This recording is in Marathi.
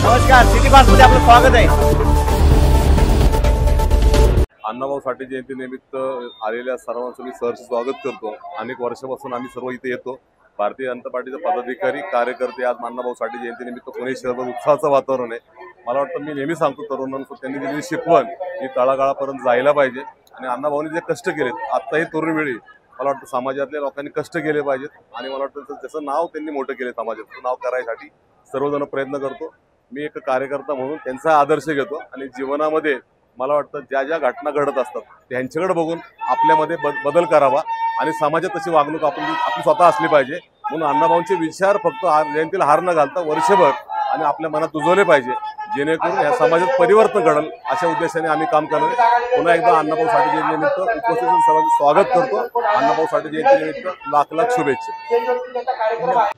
नमस्कार, सिटी पास मध्ये आपलं स्वागत आहे। अण्णाभाऊ साठे जयंतीनिमित्त आलेल्या सर्वांचं मी सहर्ष स्वागत करतो। अनेक वर्षापासून आम्ही सर्व इथे येतो। भारतीय जनता पार्टीचे पदाधिकारी कार्यकर्ते आज अण्णाभाऊ साठे जयंतीनिमित्त पुणे शहरात उत्साहाचं वातावरण आहे। मला वाटतं मी नेहमी सांगतो तरुणांना त्यांनी दिलेली शिकवण ही तळागाळापर्यंत जायला पाहिजे आणि अण्णाभाऊंनी जे कष्ट केलेत आता ही तरुण वेळी मला वाटतं समाजातल्या लोकांनी कष्ट केले पाहिजेत आणि मला वाटतं त्याचं नाव त्यांनी मोठं केले, समाजाचं नाव करायसाठी सर्वजण प्रयत्न करतो। मी एक कार्यकर्ता म्हणून त्यांचा आदर्श घेतो आणि जीवनामध्ये मला वाटतं ज्या ज्या घटना घडत असतात त्यांच्याकडे बघून आपल्यामध्ये बदल करावा आणि समाजात तशी वागणूक आपली स्वतः असली पाहिजे। म्हणून अण्णाभाऊंचे विचार फक्त जयंतीला हार न घालता वर्षभर आणि आपल्या मनात रुजवले पाहिजे, जेणेकरून या समाजात परिवर्तन घडेल अशा उद्देशाने आम्ही काम करणार आहे। पुन्हा एकदा अण्णाभाऊ साठे जयंतीनिमित्त उपस्थित सर्वांचं स्वागत करतो। अण्णाभाऊ साठे जयंतीनिमित्त लाख लाख शुभेच्छा।